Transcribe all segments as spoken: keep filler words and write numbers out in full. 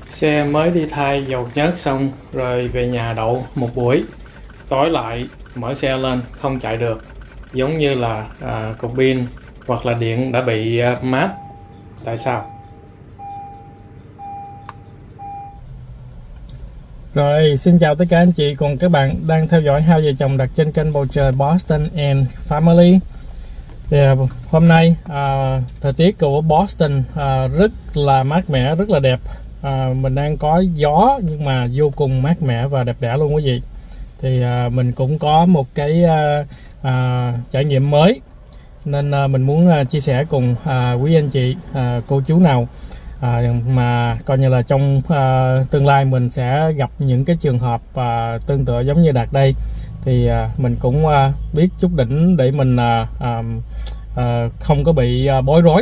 Xe mới đi thay dầu nhớt xong rồi về nhà đậu một buổi, tối lại mở xe lên không chạy được, giống như là à, cục pin hoặc là điện đã bị à, mát. Tại sao? Rồi, xin chào tất cả anh chị cùng các bạn đang theo dõi Hai Vợ Chồng Đặt trên kênh Bầu Trời Boston and Family. Thì, hôm nay à, thời tiết của Boston à, rất là mát mẻ, rất là đẹp. À, mình đang có gió nhưng mà vô cùng mát mẻ và đẹp đẽ luôn quý vị. Thì à, mình cũng có một cái à, à, trải nghiệm mới nên à, mình muốn à, chia sẻ cùng à, quý anh chị, à, cô chú nào À, mà coi như là trong à, tương lai mình sẽ gặp những cái trường hợp à, tương tự giống như Đạt đây, thì à, mình cũng à, biết chút đỉnh để mình à, à, à, không có bị à, bối rối.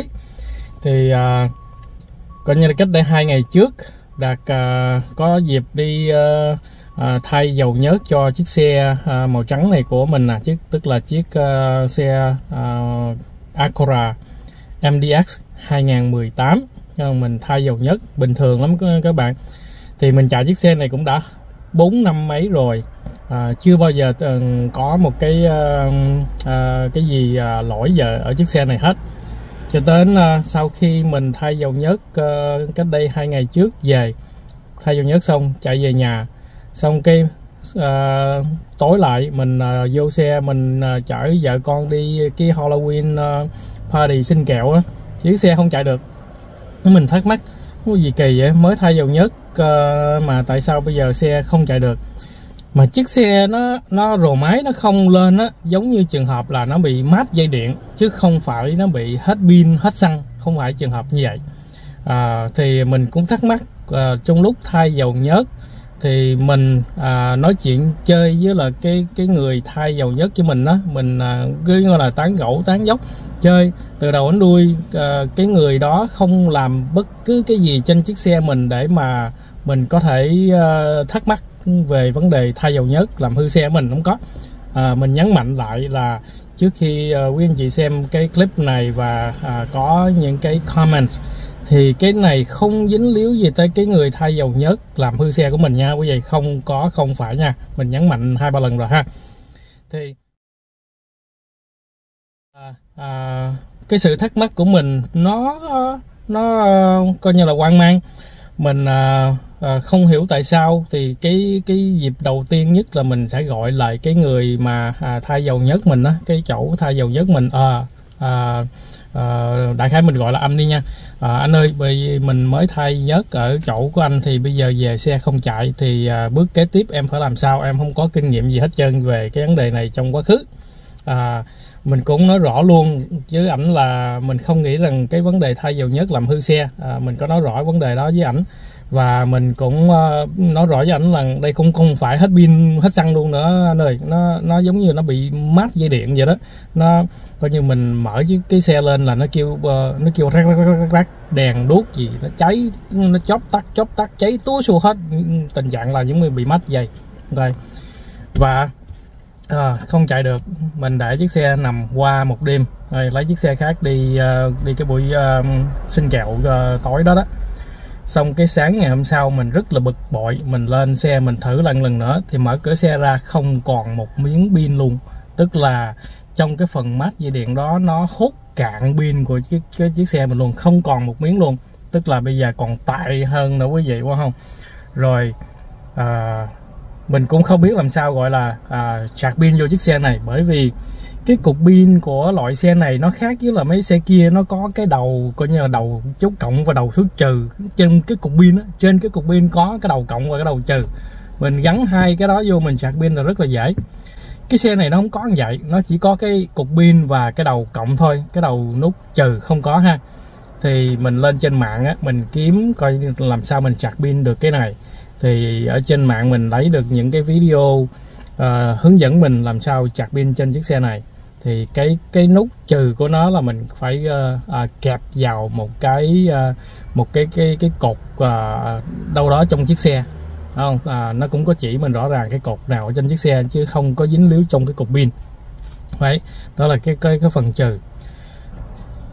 Thì à, coi như là cách đây hai ngày trước Đạt à, có dịp đi à, à, thay dầu nhớt cho chiếc xe à, màu trắng này của mình, à, chiếc tức là chiếc à, xe à, Acura em đê ích hai không một tám. Mình thay dầu nhớt bình thường lắm các bạn. Thì mình chạy chiếc xe này cũng đã bốn năm mấy rồi, à, chưa bao giờ uh, có một cái uh, uh, cái gì uh, lỗi giờ ở chiếc xe này hết. Cho đến uh, sau khi mình thay dầu nhớt uh, cách đây hai ngày trước, về thay dầu nhớt xong chạy về nhà, xong cái uh, tối lại mình uh, vô xe mình uh, chở vợ con đi cái Halloween uh, party xin kẹo á, chiếc xe không chạy được. Mình thắc mắc có gì kỳ vậy, mới thay dầu nhớt uh, mà tại sao bây giờ xe không chạy được. Mà chiếc xe nó nó rồ máy nó không lên á, giống như trường hợp là nó bị mát dây điện chứ không phải nó bị hết pin hết xăng, không phải trường hợp như vậy. À, thì mình cũng thắc mắc uh, trong lúc thay dầu nhớt thì mình à, nói chuyện chơi với là cái cái người thay dầu nhớt cho mình đó, mình à, cứ gọi là tán gẫu tán dốc chơi từ đầu đến đuôi. À, cái người đó không làm bất cứ cái gì trên chiếc xe mình để mà mình có thể à, thắc mắc về vấn đề thay dầu nhớt làm hư xe mình, không có. À, mình nhấn mạnh lại là trước khi à, quý anh chị xem cái clip này và à, có những cái comments thì cái này không dính líu gì tới cái người thay dầu nhớt làm hư xe của mình nha quý vị, không có, không phải nha, mình nhấn mạnh hai ba lần rồi ha. Thì à, à, cái sự thắc mắc của mình nó nó coi như là hoang mang, mình à, à, không hiểu tại sao. Thì cái cái dịp đầu tiên nhất là mình sẽ gọi lại cái người mà à, thay dầu nhớt mình á, cái chỗ thay dầu nhớt mình. à, à, à, đại khái mình gọi là anh đi nha. À, anh ơi, bởi mình mới thay nhớt ở chỗ của anh thì bây giờ về xe không chạy, thì à, bước kế tiếp em phải làm sao? Em không có kinh nghiệm gì hết trơn về cái vấn đề này trong quá khứ. À, mình cũng nói rõ luôn với ảnh là mình không nghĩ rằng cái vấn đề thay dầu nhớt làm hư xe. À, mình có nói rõ vấn đề đó với ảnh, và mình cũng uh, nói rõ với ảnh là đây cũng không phải hết pin hết xăng luôn nữa anh ơi, nó nó giống như nó bị mát dây điện vậy đó. Nó coi như mình mở cái, cái xe lên là nó kêu uh, nó kêu rắc, rắc, rắc, rắc, đèn đuốc gì nó cháy, nó chóp tắt chóp tắt cháy túa xua hết, tình trạng là giống như bị mát dây rồi. Và à, không chạy được, mình để chiếc xe nằm qua một đêm rồi lấy chiếc xe khác đi uh, đi cái buổi uh, xin kẹo uh, tối đó đó. Xong cái sáng ngày hôm sau mình rất là bực bội, mình lên xe mình thử lần lần nữa thì mở cửa xe ra không còn một miếng pin luôn, tức là trong cái phần mát dây điện đó nó hút cạn pin của chiếc cái chiếc xe mình luôn, không còn một miếng luôn, tức là bây giờ còn tệ hơn nữa quý vị, quá không. Rồi à, mình cũng không biết làm sao gọi là à, sạc pin vô chiếc xe này, bởi vì cái cục pin của loại xe này nó khác với là mấy xe kia, nó có cái đầu coi như là đầu dấu cộng và đầu số trừ trên cái cục pin á, trên cái cục pin có cái đầu cộng và cái đầu trừ. Mình gắn hai cái đó vô mình sạc pin là rất là dễ. Cái xe này nó không có như vậy, nó chỉ có cái cục pin và cái đầu cộng thôi, cái đầu nút trừ không có ha. Thì mình lên trên mạng á, mình kiếm coi làm sao mình sạc pin được cái này. Thì ở trên mạng mình lấy được những cái video uh, hướng dẫn mình làm sao sạc pin trên chiếc xe này. Thì cái cái nút trừ của nó là mình phải uh, uh, kẹp vào một cái uh, một cái cái cái cột uh, đâu đó trong chiếc xe, không? À, nó cũng có chỉ mình rõ ràng cái cột nào ở trên chiếc xe chứ không có dính líu trong cái cục pin. Đấy, đó là cái cái cái phần trừ.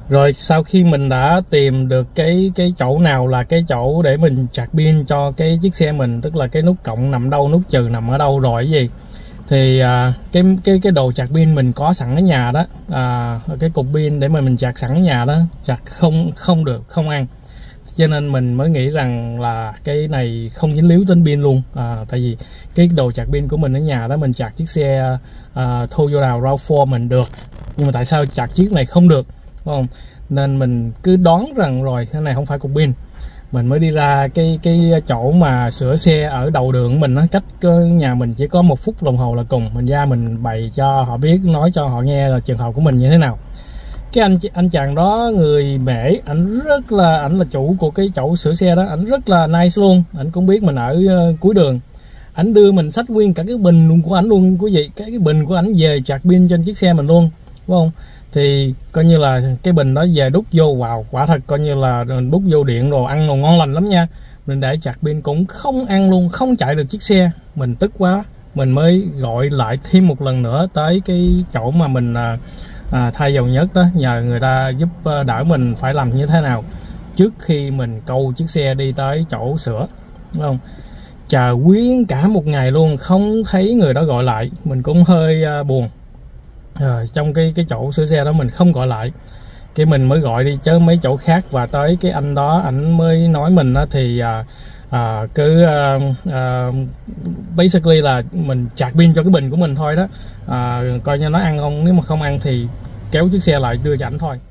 Rồi sau khi mình đã tìm được cái cái chỗ nào là cái chỗ để mình sạc pin cho cái chiếc xe mình, tức là cái nút cộng nằm đâu, nút trừ nằm ở đâu rồi cái gì, thì à, cái cái cái đồ sạc pin mình có sẵn ở nhà đó, à, cái cục pin để mà mình sạc sẵn ở nhà đó, sạc không không được, không ăn, cho nên mình mới nghĩ rằng là cái này không dính líu đến pin luôn. À, tại vì cái đồ sạc pin của mình ở nhà đó, mình sạc chiếc xe à, Toyota rờ a vờ bốn mình được, nhưng mà tại sao sạc chiếc này không được, đúng không? Nên mình cứ đoán rằng rồi cái này không phải cục pin. Mình mới đi ra cái cái chỗ mà sửa xe ở đầu đường mình, nó cách nhà mình chỉ có một phút đồng hồ là cùng. Mình ra mình bày cho họ biết, nói cho họ nghe là trường hợp của mình như thế nào. Cái anh anh chàng đó người Mễ, ảnh rất là, ảnh là chủ của cái chỗ sửa xe đó, ảnh rất là nice luôn. Ảnh cũng biết mình ở uh, cuối đường, ảnh đưa mình xách nguyên cả cái bình luôn của ảnh luôn quý vị, cái cái bình của ảnh về sạc pin trên chiếc xe mình luôn, đúng không? Thì coi như là cái bình đó về đút vô vào, quả thật coi như là đút vô điện rồi ăn rồi ngon lành lắm nha. Mình để sạc pin cũng không ăn luôn, không chạy được chiếc xe. Mình tức quá, mình mới gọi lại thêm một lần nữa tới cái chỗ mà mình à, à, thay dầu nhớt đó, nhờ người ta giúp đỡ mình phải làm như thế nào trước khi mình câu chiếc xe đi tới chỗ sửa, đúng không? Chờ nguyên cả một ngày luôn không thấy người đó gọi lại, mình cũng hơi à, buồn. À, trong cái cái chỗ sửa xe đó mình không gọi lại, cái mình mới gọi đi chứ mấy chỗ khác, và tới cái anh đó ảnh mới nói mình đó, thì à, à, cứ à, à, basically là mình sạc pin cho cái bình của mình thôi đó, à, coi như nó ăn không, nếu mà không ăn thì kéo chiếc xe lại đưa cho ảnh thôi.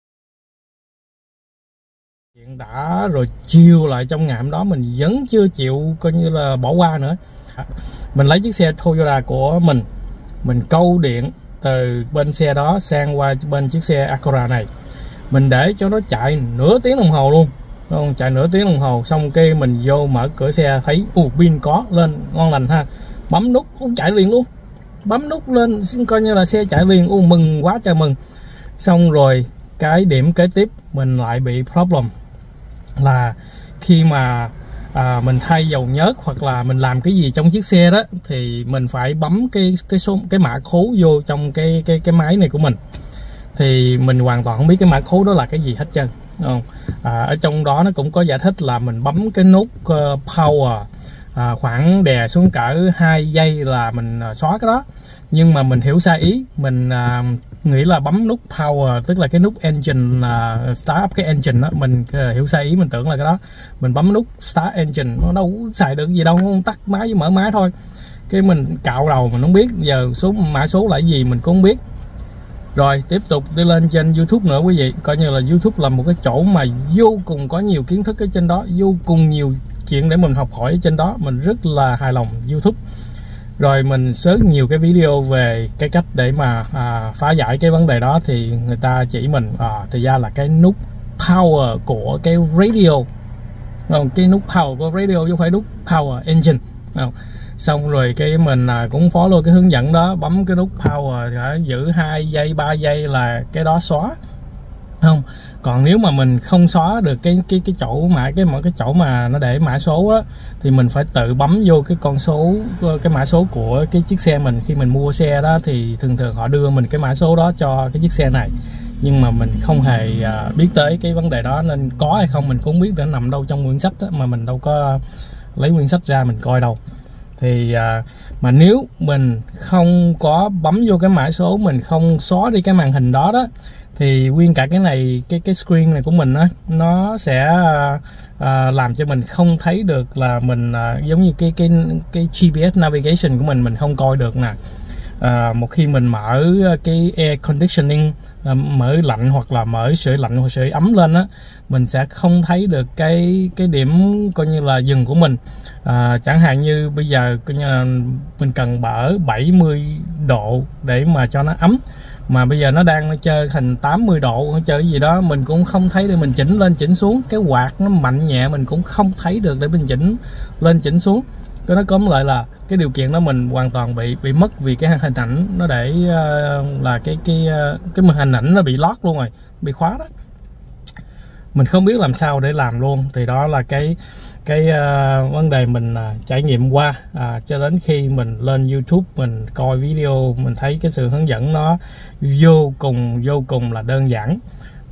Chuyện đã rồi chiều lại trong ngày hôm đó mình vẫn chưa chịu coi như là bỏ qua nữa. Mình lấy chiếc xe Toyota của mình, mình câu điện từ bên xe đó sang qua bên chiếc xe Acura này, mình để cho nó chạy nửa tiếng đồng hồ luôn, không? Chạy nửa tiếng đồng hồ xong cái mình vô mở cửa xe thấy ù pin có lên ngon lành ha, bấm nút cũng chạy liền luôn, bấm nút lên coi như là xe chạy liền, u mừng quá trời mừng. Xong rồi cái điểm kế tiếp mình lại bị problem là khi mà à, mình thay dầu nhớt hoặc là mình làm cái gì trong chiếc xe đó thì mình phải bấm cái cái số cái mã khố vô trong cái cái cái máy này của mình, thì mình hoàn toàn không biết cái mã khố đó là cái gì hết trơn, không? À, ở trong đó nó cũng có giải thích là mình bấm cái nút uh, power à, khoảng đè xuống cỡ hai giây là mình uh, xóa cái đó, nhưng mà mình hiểu sai ý, mình uh, nghĩ là bấm nút power tức là cái nút engine, uh, start up cái engine đó, mình uh, hiểu sai ý, mình tưởng là cái đó, mình bấm nút start engine, nó đâu xài được gì đâu, không tắt máy với mở máy thôi. Cái mình cạo đầu mình không biết giờ số mã số là cái gì mình cũng không biết. Rồi tiếp tục đi lên trên YouTube nữa quý vị, coi như là YouTube là một cái chỗ mà vô cùng có nhiều kiến thức ở trên đó, vô cùng nhiều chuyện để mình học hỏi ở trên đó, mình rất là hài lòng YouTube. Rồi mình search nhiều cái video về cái cách để mà à, phá giải cái vấn đề đó, thì người ta chỉ mình à, thì ra là cái nút power của cái radio, không? Cái nút power của radio chứ không phải nút power engine, không? Xong rồi cái mình à, cũng follow cái hướng dẫn đó, bấm cái nút power phải giữ hai giây ba giây là cái đó xóa, không? Còn nếu mà mình không xóa được cái cái cái chỗ mà cái mọi cái chỗ mà nó để mã số á, thì mình phải tự bấm vô cái con số, cái mã số của cái chiếc xe mình. Khi mình mua xe đó thì thường thường họ đưa mình cái mã số đó cho cái chiếc xe này, nhưng mà mình không hề uh, biết tới cái vấn đề đó, nên có hay không mình cũng không biết, để nằm đâu trong quyển sách đó, mà mình đâu có lấy quyển sách ra mình coi đâu. Thì uh, mà nếu mình không có bấm vô cái mã số, mình không xóa đi cái màn hình đó đó, thì nguyên cả cái này, cái cái screen này của mình á, nó sẽ uh, uh, làm cho mình không thấy được là mình uh, giống như cái cái cái giê pê ét navigation của mình mình không coi được nè. Uh, một khi mình mở cái air conditioning, uh, mở lạnh hoặc là mở sưởi lạnh hoặc sưởi ấm lên á, mình sẽ không thấy được cái cái điểm coi như là dừng của mình. Uh, chẳng hạn như bây giờ coi như là mình cần bở bảy mươi độ để mà cho nó ấm, mà bây giờ nó đang nó chơi thành tám mươi độ, nó chơi cái gì đó mình cũng không thấy để mình chỉnh lên chỉnh xuống, cái quạt nó mạnh nhẹ mình cũng không thấy được để mình chỉnh lên chỉnh xuống. Cái nó cóm lại là cái điều kiện đó mình hoàn toàn bị bị mất, vì cái hình ảnh nó để uh, là cái cái uh, cái hình ảnh nó bị lót luôn rồi, bị khóa đó, mình không biết làm sao để làm luôn. Thì đó là cái cái uh, vấn đề mình uh, trải nghiệm qua, à, cho đến khi mình lên YouTube mình coi video, mình thấy cái sự hướng dẫn nó vô cùng vô cùng là đơn giản,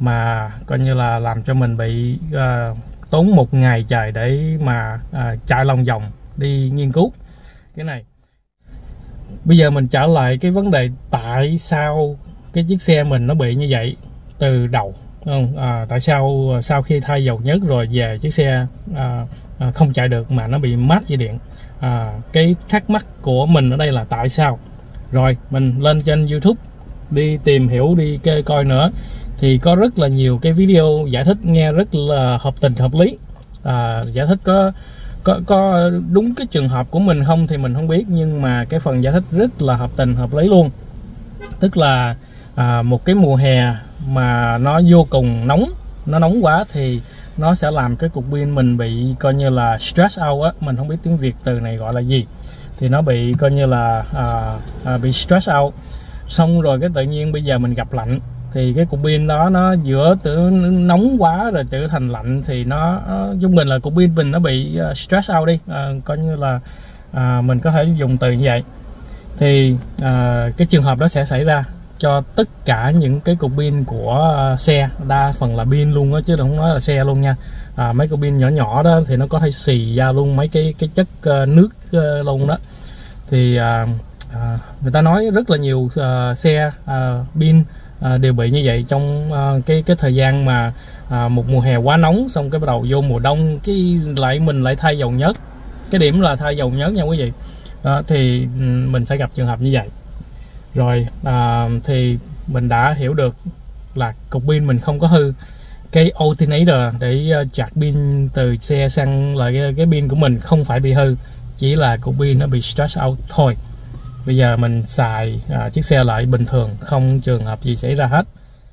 mà coi như là làm cho mình bị uh, tốn một ngày trời để mà uh, chạy lòng vòng đi nghiên cứu cái này. Bây giờ mình trở lại cái vấn đề tại sao cái chiếc xe mình nó bị như vậy từ đầu, không? À, tại sao sau khi thay dầu nhớt rồi về chiếc xe à, à, không chạy được mà nó bị mát dây điện. À, cái thắc mắc của mình ở đây là tại sao. Rồi mình lên trên YouTube đi tìm hiểu, đi kê coi nữa, thì có rất là nhiều cái video giải thích nghe rất là hợp tình hợp lý. À, giải thích có có có đúng cái trường hợp của mình không thì mình không biết, nhưng mà cái phần giải thích rất là hợp tình hợp lý luôn. Tức là à, một cái mùa hè mà nó vô cùng nóng, nó nóng quá thì nó sẽ làm cái cục pin mình bị coi như là stress out á, mình không biết tiếng Việt từ này gọi là gì, thì nó bị coi như là à, à, bị stress out. Xong rồi cái tự nhiên bây giờ mình gặp lạnh thì cái cục pin đó nó giữa từ nóng quá rồi trở thành lạnh thì nó trung bình là cục pin mình nó bị stress out đi, à, coi như là à, mình có thể dùng từ như vậy. Thì à, cái trường hợp đó sẽ xảy ra cho tất cả những cái cục pin của uh, xe, đa phần là pin luôn á chứ không nói là xe luôn nha. À, mấy cục pin nhỏ nhỏ đó thì nó có thể xì ra luôn mấy cái cái chất uh, nước uh, luôn đó. Thì uh, uh, người ta nói rất là nhiều uh, xe pin uh, uh, đều bị như vậy trong uh, cái cái thời gian mà uh, một mùa hè quá nóng, xong cái bắt đầu vô mùa đông cái lại mình lại thay dầu nhớt. Cái điểm là thay dầu nhớt nha quý vị. Uh, thì mình sẽ gặp trường hợp như vậy. Rồi à, thì mình đã hiểu được là cục pin mình không có hư. Cái alternator để uh, chặt pin từ xe sang lại cái, cái pin của mình không phải bị hư, chỉ là cục pin nó bị stress out thôi. Bây giờ mình xài à, chiếc xe lại bình thường, không trường hợp gì xảy ra hết.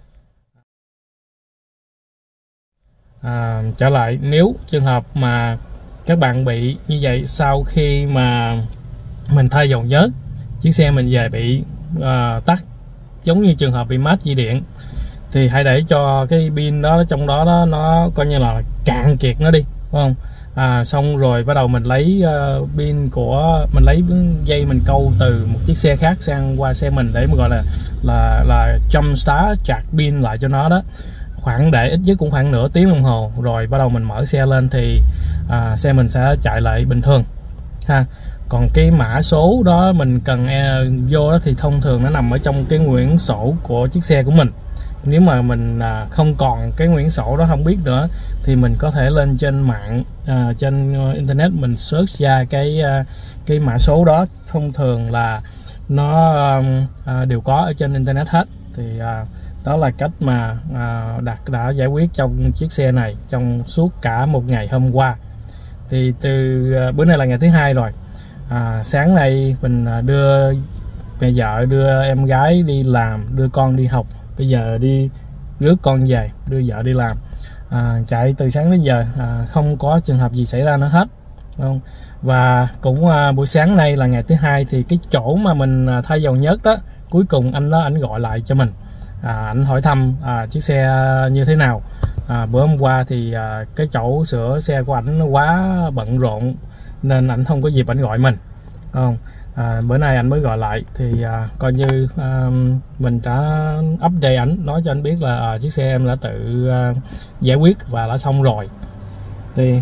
À, trở lại, nếu trường hợp mà các bạn bị như vậy sau khi mà mình thay dầu nhớt, chiếc xe mình về bị uh, tắt giống như trường hợp bị mát dây điện, thì hãy để cho cái pin đó trong đó, đó nó coi như là cạn kiệt nó đi, phải không? À, xong rồi bắt đầu mình lấy uh, pin của mình, lấy dây mình câu từ một chiếc xe khác sang qua xe mình để mà gọi là là là jump start chặt pin lại cho nó đó. Khoảng để ít nhất cũng khoảng nửa tiếng đồng hồ rồi bắt đầu mình mở xe lên thì à, xe mình sẽ chạy lại bình thường ha. Còn cái mã số đó mình cần e, vô đó thì thông thường nó nằm ở trong cái quyển sổ của chiếc xe của mình. Nếu mà mình à, không còn cái quyển sổ đó không biết nữa thì mình có thể lên trên mạng, à, trên internet mình search ra cái à, cái mã số đó. Thông thường là nó à, đều có ở trên internet hết. Thì à, đó là cách mà à, Đạt đã giải quyết trong chiếc xe này trong suốt cả một ngày hôm qua. Thì từ à, bữa nay là ngày thứ hai rồi. À, sáng nay mình đưa mẹ vợ, đưa em gái đi làm, đưa con đi học, bây giờ đi rước con về, đưa vợ đi làm. À, chạy từ sáng đến giờ à, không có trường hợp gì xảy ra nữa hết, không? Và cũng à, buổi sáng nay là ngày thứ hai thì cái chỗ mà mình à, thay dầu nhớt đó, cuối cùng anh đó anh gọi lại cho mình. À, anh hỏi thăm à, chiếc xe như thế nào. À, bữa hôm qua thì à, cái chỗ sửa xe của ảnh nó quá bận rộn nên ảnh không có dịp ảnh gọi mình, không? À, bữa nay anh mới gọi lại thì à, coi như à, mình đã update ảnh, nói cho anh biết là à, chiếc xe em đã tự à, giải quyết và đã xong rồi. Thì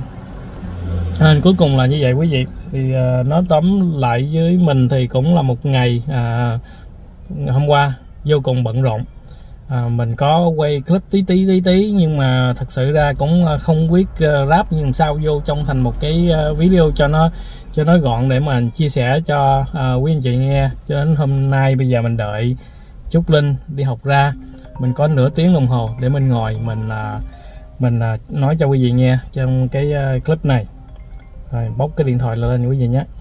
à, cuối cùng là như vậy quý vị. Thì à, nói tóm lại với mình thì cũng là một ngày à, hôm qua vô cùng bận rộn. À, mình có quay clip tí tí tí tí nhưng mà thật sự ra cũng không biết uh, rap nhưng sao vô trong thành một cái uh, video cho nó cho nó gọn để mà chia sẻ cho uh, quý anh chị nghe. Cho đến hôm nay bây giờ mình đợi Trúc Linh đi học ra, mình có nửa tiếng đồng hồ để mình ngồi mình uh, mình uh, nói cho quý vị nghe trong cái uh, clip này. Rồi bóc cái điện thoại lên quý vị nhé.